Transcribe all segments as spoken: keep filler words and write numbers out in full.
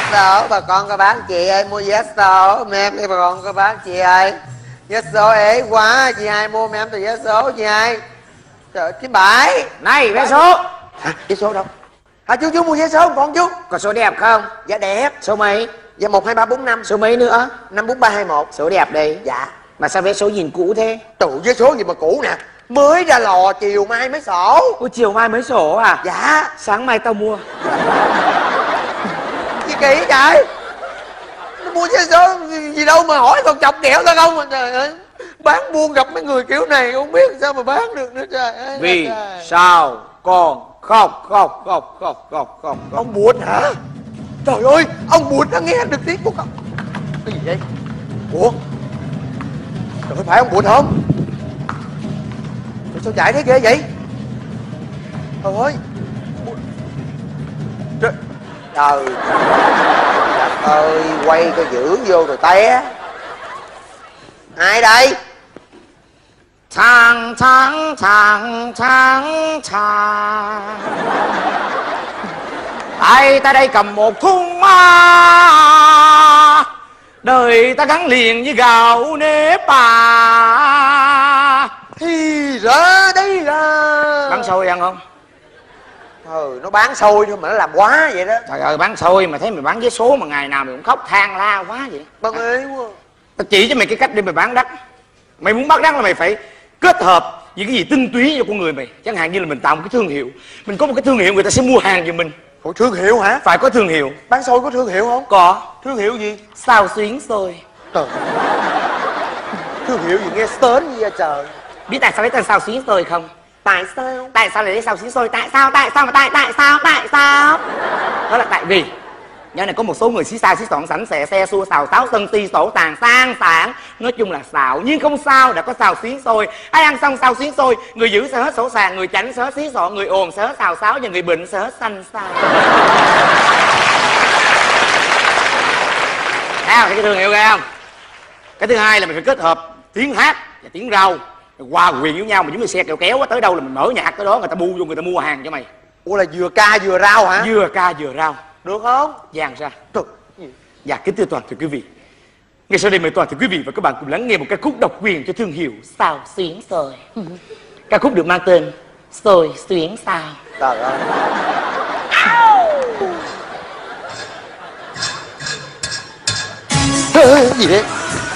số, bà con có bán chị ơi, mua vé số em đi bà con có bán chị ơi. Vé số ế quá, chị hai mua em từ vé số chị hai. Trời chín bảy. Này vé số. Hả? Vé số đâu? Hả chú chú mua vé số không con chú? Có số đẹp không? Dạ đẹp. Số mấy? Dạ một hai ba bốn năm. Số mấy nữa? Năm bốn ba hai một. Số đẹp đi. Dạ. Mà sao vé số nhìn cũ thế? Trời vé số gì mà cũ nè, mới ra lò chiều mai mới sổ. Ôi chiều mai mới sổ à? Dạ. Sáng mai tao mua. Gì kỳ vậy? Nó mua vé số gì đâu mà hỏi còn chọc kẹo tao không mà trời ơi. Bán buôn gặp mấy người kiểu này không biết sao mà bán được nữa trời ơi. Vì trời. sao con khóc khóc khóc khóc khóc khóc? Ông buồn hả? Trời ơi, ông buồn nó nghe được tiếng của con. Cái gì vậy? Ủa? Trời ơi, phải ông buồn không? Trời, sao chạy thế ghê vậy? Trời ơi. Trời trời ơi, quay coi giữ vô rồi té. Ai đây? Thang thang thang thang thang. Tay ta đây cầm một thung ma, đời ta gắn liền với gạo nếp bà. Thì ra đây là Bán xôi ăn không? Ừ, nó bán xôi thôi mà nó làm quá vậy đó. Trời ơi bán xôi mà thấy mày bán vé số mà ngày nào mày cũng khóc than la quá vậy. Băng ế quá. Tao chỉ cho mày cái cách để mày bán đắt. Mày muốn bán đắt là mày phải kết hợp những cái gì tinh túy cho con người mày. Chẳng hạn như là mình tạo một cái thương hiệu. Mình có một cái thương hiệu người ta sẽ mua hàng giùm mình. Ủa thương hiệu hả? Phải có thương hiệu. Bán xôi có thương hiệu không? Có. Thương hiệu gì? Xào xuyến xôi. Trời. Thương hiệu gì nghe sến gì vậy trời? Biết tại sao lấy tên xào xuyến xôi không? Tại sao? Tại sao lại lấy xào xuyến xôi? Tại sao? Tại sao mà tại tại sao? Tại sao? Đó là tại vì nhớ này có một số người xí xa xí xọn sảnh xẹ xe xua xào xáo sân si sổ tàn sang sản, nói chung là xạo nhưng không sao, đã có xào xuyến xôi. Ai ăn xong xào xuyến xôi, người giữ sẽ hết sổ sàng, người chảnh sẽ hết xí xọ, người ồn sẽ hết xào xáo và người bệnh sẽ hết xanh xao. Thấy không? Thấy cái thương hiệu ghê không? Cái thứ hai là mình phải kết hợp tiếng hát và tiếng rau hòa quyện với nhau, mà giống như xe kẹo kéo á, tới đâu là mình mở nhạc tới đó, người ta bu vô người ta mua hàng cho mày. Ủa là vừa ca vừa rau hả? Vừa ca vừa rau. Được không? Dàn ra. Trời. Dạ kính thưa toàn thể quý vị, ngay sau đây mời toàn thể quý vị và các bạn cùng lắng nghe một ca khúc độc quyền cho thương hiệu xào xuyến xôi. Ca khúc được mang tên Xôi Xuyến Xào. Trời ơi. Cái gì đấy?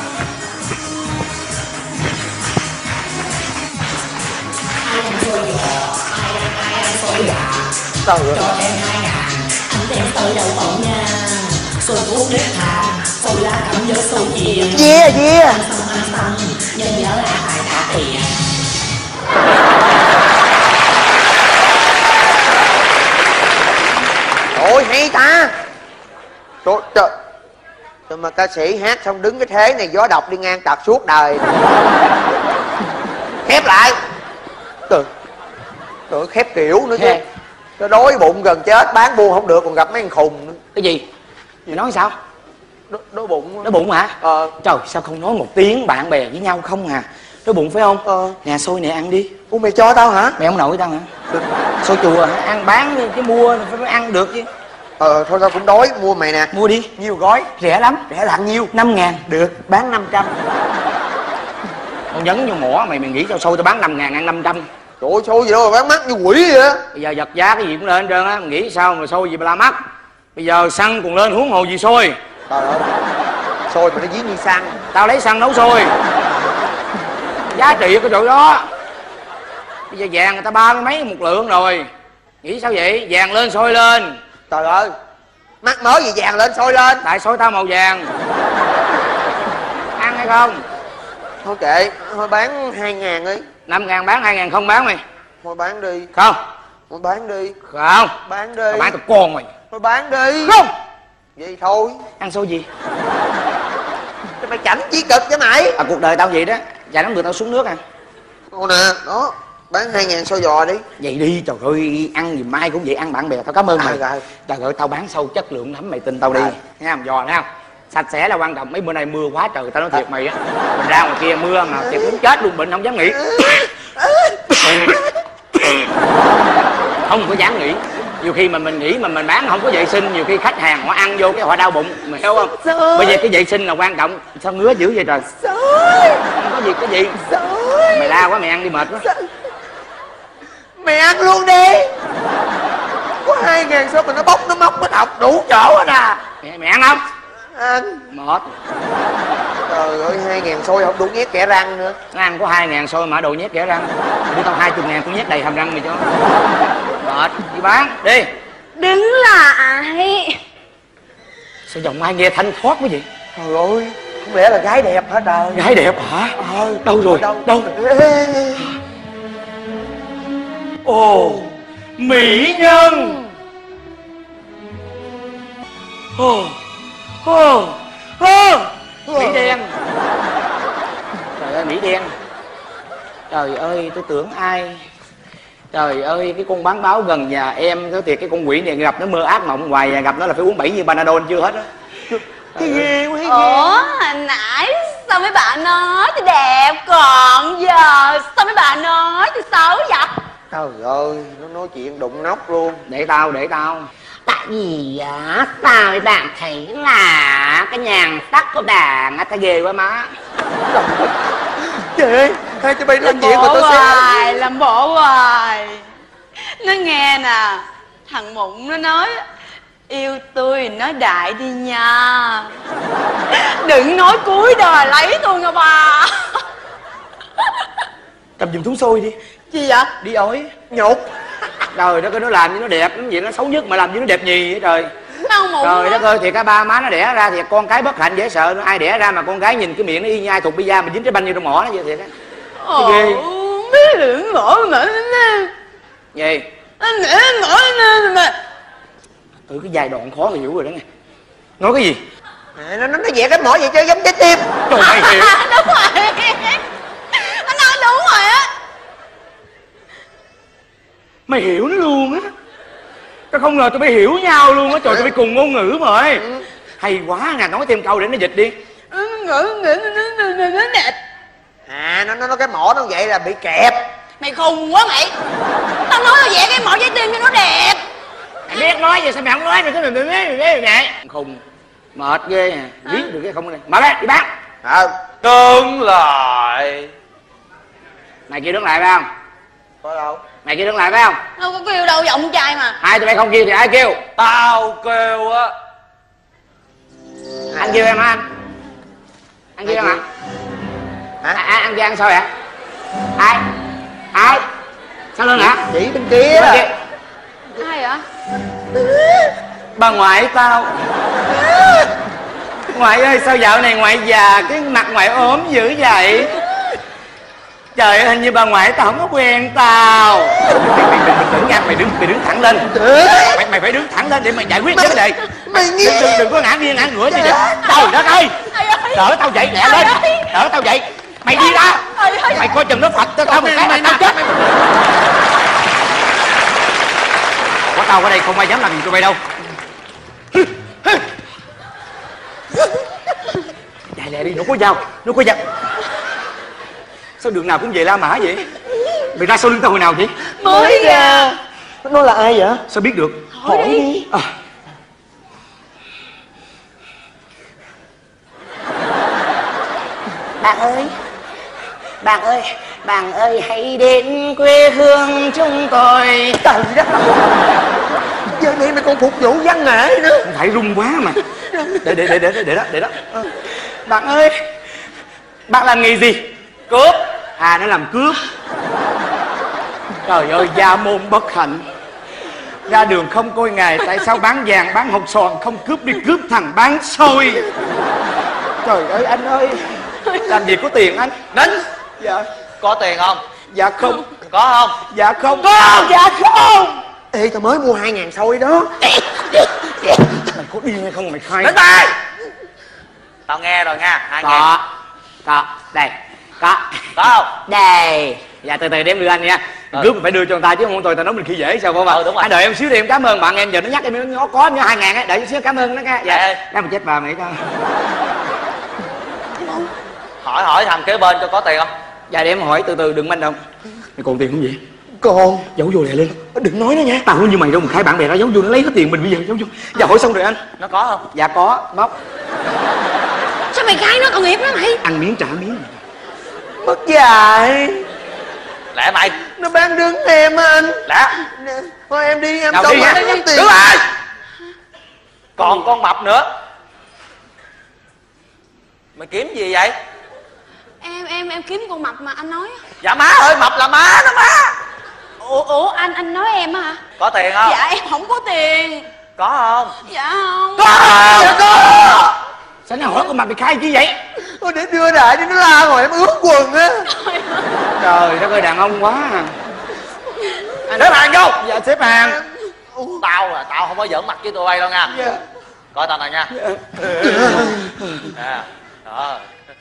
Trời ơi. Cho em hai ngàn, anh đem tới đầu bóng nha. Xôi cuốn nếp thà, xôi lá cẩm với xôi chiên. Yeah, yeah. Ăn xong ăn xong, nhưng nhớ là phải trả tiền. Ôi hay ta. Trời trời. Trời mà ca sĩ hát xong đứng cái thế này gió độc đi ngang tạt suốt đời. Khép lại. Trời. Trời khép kiểu nữa chứ. Nó đói bụng gần chết, bán buôn không được còn gặp mấy thằng khùng nữa. Cái gì? Mày nói sao? Đói, đói bụng. Đói bụng hả? Ờ. Trời sao không nói một tiếng bạn bè với nhau không à? Đói bụng phải không? Ờ. Nè xôi này ăn đi. Ủa mày cho tao hả? Mày không nổi tao hả? Xôi chùa hả? Ăn bán đi, chứ mua phải, phải ăn được chứ. Ờ thôi tao cũng đói, mua mày nè. Mua đi. Nhiều gói. Rẻ lắm. Rẻ là nhiêu? Năm ngàn. Được, bán năm trăm. Con nhấn vô mỏ mày, mày nghĩ sao xôi tao bán năm ngàn ăn năm trăm? Trời ơi, xôi gì đâu mà bán mắc như quỷ vậy á. Bây giờ vật giá cái gì cũng lên hết trơn á, mày nghĩ sao mà xôi gì mà la mắc? Bây giờ xăng còn lên huống hồ gì xôi. Trời ơi. Xôi mà nó dí như xăng. Tao lấy xăng nấu xôi. Giá trị ở cái chỗ đó. Bây giờ vàng người ta ba mươi mấy một lượng rồi. Nghĩ sao vậy? Vàng lên xôi lên. Trời ơi. Mắc mới gì vàng lên xôi lên. Tại xôi tao màu vàng. Ăn hay không? Thôi kệ, thôi bán hai ngàn đi. Năm ngàn bán, hai ngàn không bán mày. Thôi bán đi. Không. Thôi bán đi. Không. Bán đi. Tao bán tao con mày. Thôi bán đi. Không. Vậy thôi. Ăn xôi gì? Cho mày chảnh chí cực cho mày. À cuộc đời tao vậy đó. Vài năm được tao xuống nước à. Thôi nè, đó. Bán hai ngàn xôi giò đi. Vậy đi, trời ơi, ăn gì mai cũng vậy, ăn bạn bè tao cảm ơn mày. À, rồi. Trời ơi, tao bán sâu chất lượng lắm, mày tin tao đi. Nghe không? Giò thấy không? Sạch sẽ là quan trọng. Mấy bữa nay mưa quá trời, tao nói thiệt mày á. Mình ra ngoài kia mưa mà thiệt muốn chết luôn, bệnh không dám nghỉ. Không có dám nghỉ. Nhiều khi mà mình nghĩ mà mình bán không có vệ sinh, nhiều khi khách hàng họ ăn vô cái họ đau bụng, mày hiểu không? Trời. Bây giờ cái vệ sinh là quan trọng. Sao ngứa dữ vậy trời? Trời. Không có gì cái gì. Trời. Mày la quá mày ăn đi mệt quá. Mày ăn luôn đi. Có hai ngàn sao mà nó bốc nó móc nó thọc đủ chỗ hết à. Mày, mày ăn không? Ăn. Mệt. Trời ơi, hai ngàn xôi không đủ nhét kẻ răng nữa. Nó ăn có hai ngàn xôi mà đồ nhét kẻ răng. Đưa tao hai chục ngàn tôi nhét đầy hàm răng mày cho. Mệt, đi bán, đi. Đứng lại. Sao giọng ai nghe thanh thoát quá vậy? Trời ơi, không lẽ là gái đẹp hả trời? Gái đẹp hả? Ờ, đâu rồi? Đâu? Đâu? Ê. Ồ, mỹ nhân. Ồ, ồ, ồ, mỹ đen. Trời ơi, mỹ đen. Trời ơi, tôi tưởng ai. Trời ơi, cái con bán báo gần nhà em có thiệt, cái con quỷ này gặp nó mơ ác mộng hoài, gặp nó là phải uống bảy như Panadol chưa hết á. Cái ghê quá, cái Ủa, hồi nãy sao mấy bạn nói tôi đẹp, còn giờ sao mấy bạn nói tôi xấu vậy? Trời ơi, nó nói chuyện đụng nóc luôn. Để tao, để tao. Tại vì á, sao mấy bạn thấy là cái nhàn sắc của bạn á, ta ghê quá má. Chị ơi, hai tụi bay nói Làm chuyện mà bộ tôi sẽ... hoài, làm bộ hoài. Nó nghe nè, thằng Mụn nó nói yêu tôi nói đại đi nha. Đừng nói cuối đời lấy tôi nha bà. Cầm giùm thúng xôi đi. Gì vậy? Đi ối. Nhục. Trời đất ơi, nó làm như nó đẹp lắm vậy, nó xấu nhất mà làm như nó đẹp nhì vậy trời. Nó Mụn Trời á. đất ơi, thì cả ba má nó đẻ ra thì con cái bất hạnh dễ sợ. Ai đẻ ra mà con gái nhìn cái miệng nó y nhai thục pizza mà dính cái banh vô trong mỏ nó vậy thiệt á. Ồ, ghê. biết lưỡng lỗ nữa. Gì? Anh nữa lỗ nữa mà. Ừ, cái giai đoạn khó hiểu rồi đó nghe. Nói cái gì? À, nó, nó nó vẽ cái mỏ vậy cho giống trái tim. Trời mày hiểu. Đúng rồi. Anh nói đúng rồi á. Mày hiểu nó luôn á. Tao không ngờ tụi bay hiểu nhau luôn á. Trời, tụi bay cùng ngôn ngữ mà ơi. Hay quá nè, nói thêm câu để nó dịch đi. Ngữ ngữ nó nó đẹp. À, nó nó nó cái mỏ nó vậy là bị kẹp. Mày khùng quá mày. Tao nói là vẽ cái mỏ trái tim cho nó đẹp. Mày biết nói gì sao mày không nói? Mày cứ mày mày mày mày mày khùng. Mệt ghê nè. Viết được cái không này. Mở ra, đi bán. À, Đứng lại. Mày kêu đứng lại phải không? có đâu. Mày kêu đứng lại phải không? Đâu có kêu đâu, giọng trai mà. Hai tụi bay không kêu thì ai kêu? Tao kêu á. Anh kêu em hả anh? Anh kêu em hả? Hả? À, anh kêu ăn sao vậy? Ai? Ai? Sao lưng hả? Chỉ bên kia. Bên kia. Ai vậy? Bà ngoại tao. Ngoại ơi, sao dạo này ngoại già, cái mặt ngoại ốm dữ vậy? Trời ơi, hình như bà ngoại tao không có quen tao. Mày, mày, mày bình tĩnh nha, mày đứng mày đứng thẳng lên. Mày mày phải đứng thẳng lên để mày giải quyết vấn đề. Mày Đừng, nghe. đừng, đừng có ngã nghiêng ngã ngửa gì vậy. Trời đất ơi, đỡ tao dậy lẹ lên, đỡ tao dậy. Mày đi ra, mày coi chừng nó phật tao tao một cái là tao chết. Có tao ở đây không ai dám làm gì tụi bay đâu. Chạy lẹ đi, nó có dao, nó có dao. Sao đường nào cũng về La Mã vậy? Mày ra sau lưng tao hồi nào vậy? Mới ra. Nó là ai vậy? Sao biết được? Hỏi đi. À. Bạn ơi, bạn ơi, bạn ơi hãy đến quê hương chúng tôi. Trời đất. Giờ này mày còn phục vụ văn nghệ nữa. Không phải rung quá mà. Để để để để để đó, để đó. Bạn ơi, bạn làm nghề gì? Cướp. À, nó làm cướp. Trời ơi, gia môn bất hạnh. Ra đường không coi ngày, tại sao bán vàng bán hột xoàn không cướp đi cướp thằng bán xôi. Trời ơi anh ơi, làm gì có tiền anh? Nín. Dạ. Có tiền không? Dạ không. Có không? Dạ không. Có. Dạ không. Ê, tao mới mua hai ngàn xôi đó. Mày có điên hay không mày khai? Đến đây. Tao nghe rồi nha. Hai ngàn. Có. Có. Đây. Có. Có không? Đây. Dạ từ từ để em đưa anh nha. Ừ. Cướp mình phải đưa cho người ta chứ không tôi tao nói mình khi dễ sao không ạ? Ừ, đúng rồi. Anh đợi em xíu đi, em cảm ơn bạn em, giờ nó nhắc em nó có như hai ngàn ấy, đợi chút xíu cảm ơn nó nha. Dạ. Dạ. Để mà chết bà mày cho. Hỏi hỏi thằng kế bên cho có tiền không? Dạ để em hỏi từ từ đừng manh động. Mày còn tiền không vậy? Còn Giấu vô lẹ lên. đừng nói nó nha. Tao không như mày đâu mà khai bạn bè ra giấu vô nó lấy hết tiền mình bây giờ giấu vô. Dạ hỏi xong rồi anh. Nó có không? Dạ có, móc. Sao mày khai nó tội nghiệp lắm mày? Ăn miếng trả miếng. Mất dạy. Lẹ mày. Nó bán đứng em á anh. Lẹ. Thôi em đi, em Nào đâu đi mà nha. kiếm tiền. Đứng lại. Còn con mập nữa. Mày kiếm gì vậy? Em em em kiếm con mập mà anh nói. Dạ má ơi, mập là má đó má. Ủa, ủa anh anh nói em á hả? Có tiền không? Dạ em không có tiền. Có không? Dạ không. Có. Dạ có. Sao nó hỏi con mập bị khai chi vậy? Thôi để đưa đại đi, nó la rồi em ướt quần á. Trời đất ơi, đàn ông quá à. Xếp hàng vô. Dạ xếp hàng. Tao là tao không có giỡn mặt với tụi bay đâu nha. Dạ. Coi tao nè nha. À, đó.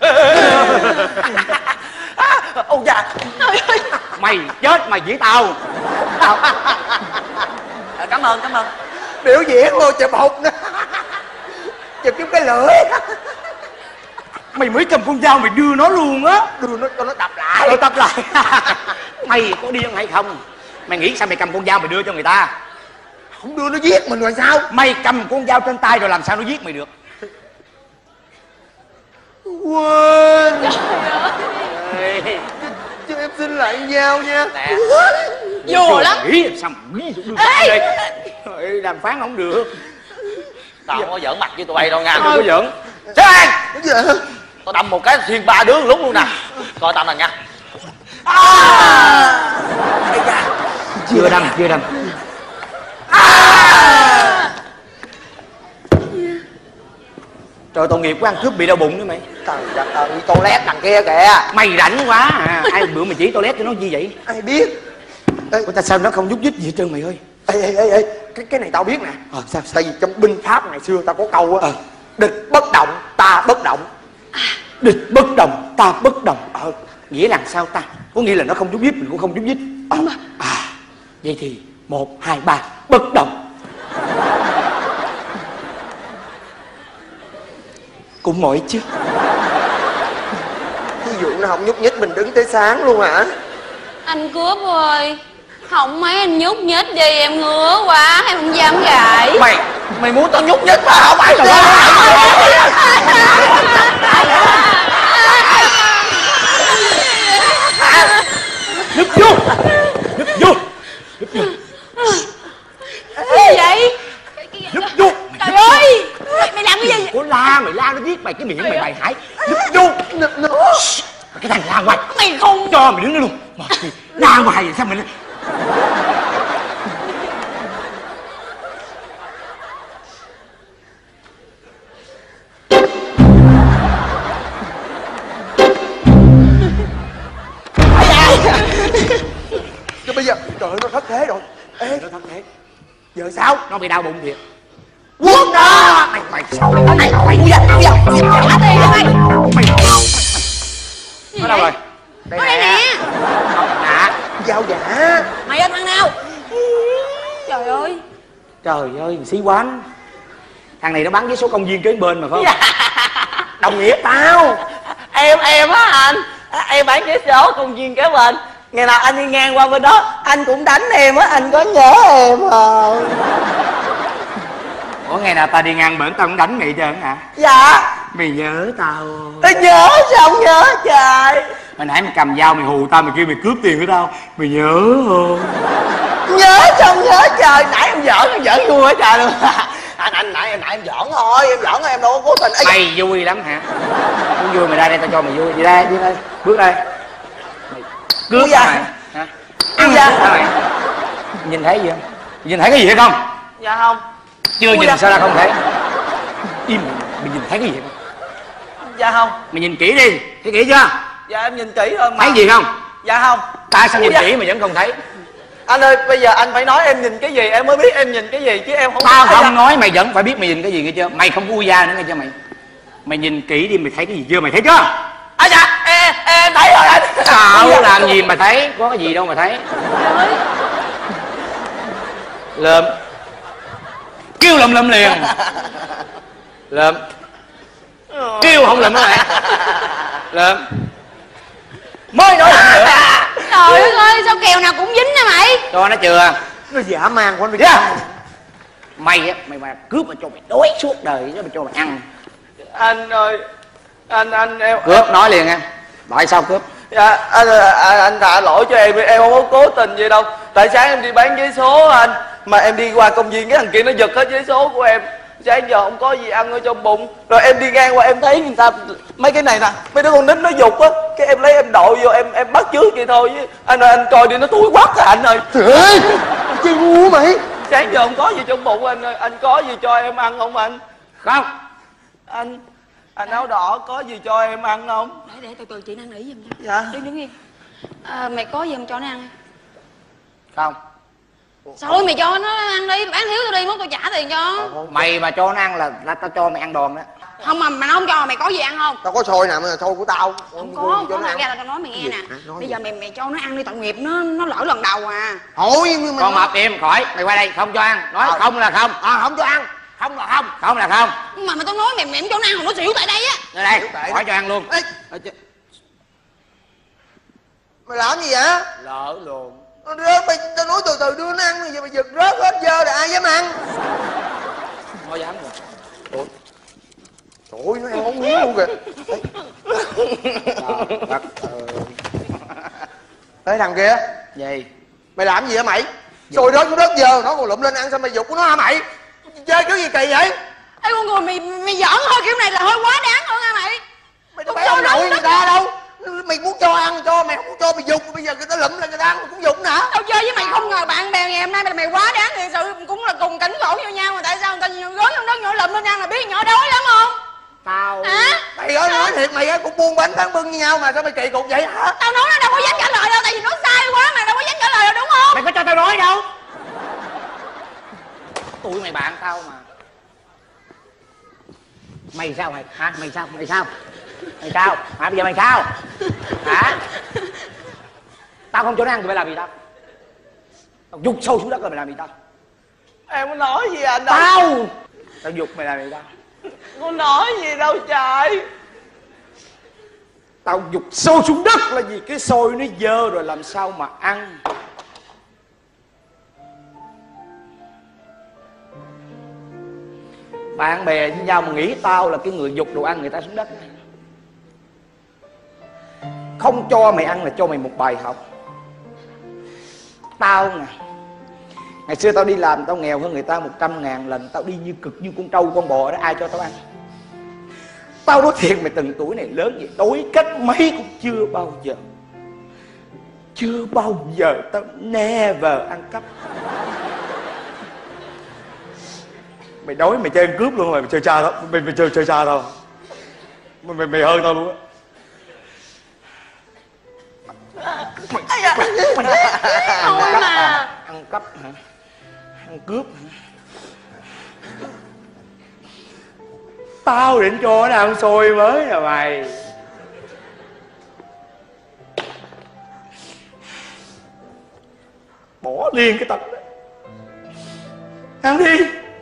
Ôi da. Mày chết mày chỉ tao. Tao. À, cảm ơn cảm ơn. Biểu diễn luôn, chụp hụt nữa. Chụp kiếm cái lưỡi. Mày mới cầm con dao mày đưa nó luôn á. Đưa nó cho nó đập lại. Tôi tập lại. Mày có điên hay không? Mày nghĩ sao mày cầm con dao mày đưa cho người ta? Không đưa nó giết mình rồi sao? Mày cầm con dao trên tay rồi làm sao nó giết mày được? Quên. Cho em xin lại dao nha. Nè. Vô lắm. Nghĩ sao mà nghĩ đưa Ê! đây. Trời, đàm phán không được. Tao không có giỡn mặt với tụi bay đâu nha. Đừng có giỡn. Xếp hàng. Cái gì vậy? Tao đâm một cái xuyên ba đứa lúc luôn nè. Coi tao nè nha. Chưa đâm, chưa đâm. Trời, tội nghiệp quá, ăn cướp bị đau bụng nữa mày. Trời đất ơi, toilet đằng kia kìa. Mày rảnh quá à. Ai bữa mày chỉ toilet cho nó gì vậy? Ai biết. Ê, Ủa ta sao nó không nhúc nhích gì hết trơn mày ơi? ê, ê, ê, ê. Cái, cái này tao biết nè. Ờ sao sao? Tại vì trong binh pháp ngày xưa tao có câu á. Ờ. Địch bất động, ta bất động. Địch bất động, ta bất động. Ờ, nghĩa là sao ta? Có nghĩa là nó không nhúc nhích, mình cũng không nhúc nhích. Ờ. À, vậy thì một, hai, ba, bất động. Cũng mỏi chứ. Ví dụ nó không nhúc nhích mình đứng tới sáng luôn hả? Anh cướp ơi, không mấy anh nhúc nhích đi, em ngứa quá, em không dám gãi. Mày mày muốn tao nhúc nhích mà không phải tao. Núp vô, núp vô, núp vô, Cái gì vậy? núp vô. Trời ơi, mày, mày làm cái gì vậy? Có la mày la nó giết mày cái miệng mày bài hải. Núp vô. Nó, nó... Cái thằng la ngoài. Mày không. Cho mày đứng đó luôn. Mà, la ngoài vậy sao mày? Chứ bây giờ trời ơi, nó thất thế rồi. Ê, Nó thất thế. giờ sao? Nó bị đau bụng thiệt. Quân đó. Mày mày sao mày mày mày Ui da, ui da, ui da. Trả tiền cho mày. mày Gì nó đâu vậy? rồi? Nó đây nè. Dạ. Dao giả. Mày ơi thằng nào? Trời ơi. Trời ơi, xí quán. Thằng này nó bắn với số công viên kế bên mà phải không? Đồng nghĩa tao. em em á anh, em bán vé số công viên kế bên, ngày nào anh đi ngang qua bên đó anh cũng đánh em á, anh có nhớ em không? Ủa ngày nào ta đi ngang bển tao cũng đánh mày trơn hả? Dạ. Mày nhớ tao. Tôi nhớ sao không nhớ trời. Hồi nãy mày cầm dao mày hù tao, mày kêu mày cướp tiền của tao, mày nhớ không? Nhớ sao không nhớ trời, nãy em giỡn em giỡn vui quá trời luôn. anh anh nãy nãy em giỡn thôi, em giỡn thôi, em đâu có cố tình. Ê, Mày vui lắm hả? Muốn vui mày ra đây tao cho mày vui. Đi đây, đi đây, bước đây. Mày cướp da. mày hả? Ui da. Sao mày? Nhìn thấy gì không? Nhìn thấy cái gì hay không? dạ không. Chưa Ui nhìn da. sao ra không thấy? Im. Mày nhìn thấy cái gì không? Dạ không. Mày nhìn kỹ đi, thấy kỹ chưa? Dạ em nhìn kỹ rồi mà. Thấy gì không? Dạ không. Ta sao Ui nhìn da. kỹ mà vẫn không thấy? Anh ơi bây giờ anh phải nói em nhìn cái gì em mới biết em nhìn cái gì chứ em không. Tao Ây da. không nói mày vẫn phải biết mày nhìn cái gì nghe chưa? Mày không có ui da nữa nghe chưa mày? Mày nhìn kỹ đi, mày thấy cái gì chưa? Mày thấy chưa? À dạ em, em thấy rồi anh. Xạo Ui da. làm gì mà thấy? Có cái gì đâu mà thấy. Lơm. Kêu lầm lầm liền. Lơm. Kêu không lầm nữa mày. Lơm. Mới nói lầm nữa. Trời ơi ơi, sao kèo nào cũng dính nha mày. Cho nó chưa? Nó dã man quá. Yeah. Mày á, mày mà cướp mà cho mày đói suốt đời chứ mày cho mày ăn. Anh ơi, anh anh em Cướp nói liền em. Tại sao cướp? Dạ anh, anh anh thả lỗi cho em, em không có cố tình gì đâu. Tại sáng em đi bán giấy số anh, mà em đi qua công viên cái thằng kia nó giật hết giấy số của em. Sáng giờ không có gì ăn ở trong bụng, rồi em đi ngang qua em thấy người ta mấy cái này nè, mấy đứa con nít nó dục á, cái em lấy em đội vô em em bắt chước vậy thôi. Chứ anh ơi anh coi đi, nó túi quắc à anh ơi. Trời ơi, chơi ngu mày. Sáng giờ không có gì trong bụng anh ơi, anh có gì cho em ăn không anh? Không. Anh anh áo đỏ có gì cho em ăn không? Để để từ từ chị năn nỉ giùm nha. Dạ. Đứng đứng yên. À, mày có gì không cho nó ăn? Không. Thôi mày cho nó ăn đi, bán thiếu tao đi, mốt tao trả tiền cho. Mày mà cho nó ăn là, là tao cho mày ăn đòn đó. Không mà mà nó không cho mày có gì ăn không? Tao có xôi nè, mà xôi của tao. Không có, có mày nghe là tao nói mày nghe nè. Bây giờ mày mày cho nó ăn đi, tội nghiệp nó nó lỡ lần đầu à. Thôi nhưng mà Con mập im khỏi, mày qua đây không cho ăn. Nói à, không là không. À không cho ăn. Không là không. Không là không. Nhưng mà mà tao nói mày mày không cho nó ăn, nó xỉu tại đây á. Đây đây, khỏi cho ăn luôn. Ê, mày làm gì vậy? Lỡ luôn. Nó rớt, mày, tao nói từ từ đưa nó ăn, bây giờ mày giật rớt hết dơ rồi ai dám ăn. Thôi dám rồi. Trời ơi, nó ăn ống miếng luôn kìa. Đất Ê thằng kia. gì? Mày làm gì hả mày? Xôi rớt xuống đất giờ, nó còn lụm lên ăn sao mày giục của nó hả mày? Chơi cái gì kỳ vậy? Ê con người mày mày giỡn thôi, kiểu này là hơi quá đáng hơn hả mày? Mày đâu phải ông nội người ta đâu. Mày muốn cho ăn cho, mày không muốn cho mày giục, bây giờ người ta lụm lên người ta ăn mày cũng giục nữa hả? Tao chơi với mày không ngờ bạn bè ngày hôm nay mày, mày quá đáng thiệt sự, cũng là cùng cảnh khổ như nhau mà tại sao người ta gối trong đất nhỏ lụm lên ăn là biết nhỏ đói lắm không? Tao Hả? Mày ơi nói thiệt mày cũng buôn bánh bán bưng như nhau mà sao mày kỳ cục vậy hả? Tao nói nó đâu có dám trả lời đâu, tại vì nó sai quá mà đâu có dám trả lời đâu đúng không? mày có cho tao nói đâu. Tụi mày bạn tao mà. Mày sao mày hả? Mày sao? Mày sao? Mày sao? Hả? Bây giờ mày sao? Hả? Tao không cho nó ăn thì mày làm gì tao? Tao giục sâu xuống đất rồi mày làm gì tao? Em có nói gì anh đâu. Tao Tao giục mày làm gì tao? Có nói gì đâu trời. Tao giục sâu xuống đất là vì cái xôi nó dơ rồi làm sao mà ăn. Bạn bè với nhau mà nghĩ tao là cái người giục đồ ăn người ta xuống đất. Không cho mày ăn là cho mày một bài học. Tao nè, ngày xưa tao đi làm tao nghèo hơn người ta một trăm ngàn lần. Tao đi như cực như con trâu con bò đó, ai cho tao ăn. Tao nói thiệt mày, từng tuổi này lớn vậy, tối cách mấy cũng chưa bao giờ Chưa bao giờ tao never ăn cắp. Mày đói mày chơi ăn cướp luôn rồi, mày chơi cha tao. Mày, mày chơi chơi cha tao. Mày, mày, mày hơn tao luôn á. Mày, mày, mày, mày ăn cắp hả? Ăn cắp hả? Ăn cướp hả? Tao định cho nó ăn xôi mới rồi mày. Bỏ liền cái tật đó. Ăn đi.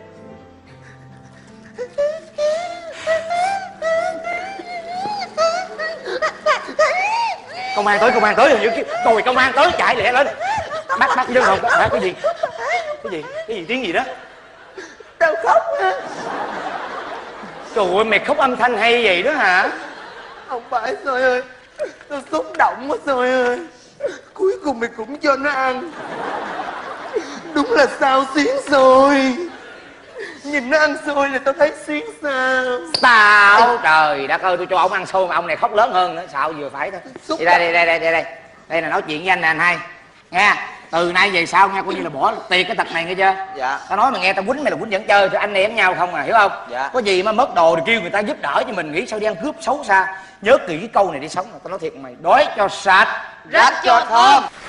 Công an tới, công an tới rồi. Rồi công an tới, chạy lẹ lên. Bắt, bắt dân không? Hả? Cái gì? Cái gì? Cái gì? Tiếng gì đó? Tao khóc á. Trời ơi, mày khóc âm thanh hay vậy đó hả? Không phải Xôi ơi, tao xúc động quá Xôi ơi. Cuối cùng mày cũng cho nó ăn. Đúng là sao xuyến Xôi. Nhìn nó ăn xôi là tao thấy xuyến sao. Sao? Trời đất ơi, tôi cho ông ăn xôi mà ông này khóc lớn hơn nữa. Sao vừa phải thôi. Đi đây, đây, đây, đây, đây, đây. Đây là nói chuyện với anh nè anh hai. Nghe, từ nay về sau nha, coi như là bỏ tiệt cái tật này nghe chưa? Dạ. Tao nói mày nghe, tao quýnh mày là quýnh dẫn chơi, cho anh em nhau không à, hiểu không? Dạ. Có gì mà mất đồ thì kêu người ta giúp đỡ cho mình, nghĩ sao đi ăn cướp xấu xa. Nhớ kỹ cái câu này đi sống. Tao nói thiệt mày, đói cho sạch, Rách cho thơm.